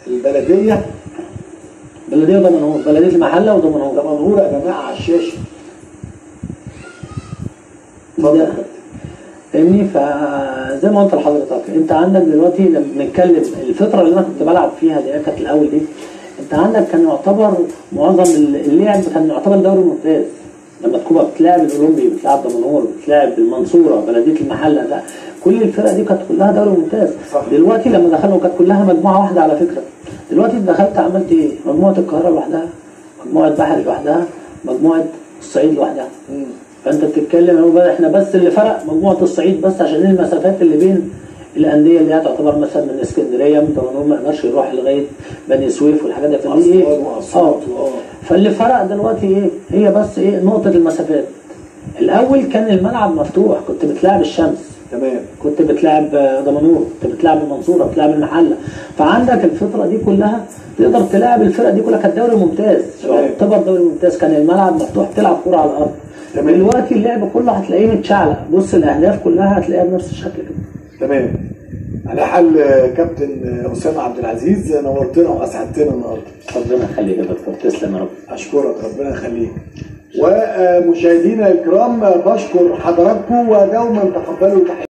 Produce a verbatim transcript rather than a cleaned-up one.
البلديه بلديه ودمنهور، بلديه المحله ودمنهور. دمنهور يا جماعه على الشاشه. ده فاهمني؟ فزي ما قلت لحضرتك، انت عندك دلوقتي لما بنتكلم الفتره اللي انا كنت بلعب فيها دي كانت الاول دي، انت عندك كان يعتبر معظم اللعب كان يعتبر دوري ممتاز. لما تكون بتلاعب الاولمبي، بتلاعب دمنهور، بتلاعب المنصوره، بلديه المحله، ده كل الفرق دي كانت كلها دوري ممتاز. صح. دلوقتي لما دخلوا كانت كلها مجموعه واحده على فكره. دلوقتي دخلت عملت ايه؟ مجموعه القاهره لوحدها، مجموعه بحري لوحدها، مجموعه الصعيد لوحدها. مم. فانت بتتكلم احنا بس اللي فرق مجموعه الصعيد بس عشان المسافات اللي بين الانديه اللي هي تعتبر مثلا من اسكندريه من دمنهور ما يقدرش يروح لغايه بني سويف والحاجات دي. فدي ايه؟ اه فاللي فرق دلوقتي ايه؟ هي بس ايه؟ نقطه المسافات. الاول كان الملعب مفتوح، كنت بتلاعب الشمس، تمام، كنت بتلاعب دمنهور، كنت بتلاعب المنصوره، بتلاعب المحله. فعندك الفتره دي كلها تقدر تلاعب الفرق دي كلها. كان دوري ممتاز، يعتبر دوري ممتاز، كان الملعب مفتوح تلعب كوره على الارض. تمام. دلوقتي اللعب كله هتلاقيه متشعلق، بص الاهداف كلها هتلاقيها بنفس الشكل كده. تمام. على حل كابتن اسامه عبد العزيز، نورتنا واسعدتنا النهارده. ربنا يخليك يا دكتور، تسلم يا رب. اشكرك، ربنا يخليك. ومشاهدينا الكرام بشكر حضراتكم ودوما تقبلوا تحياتي.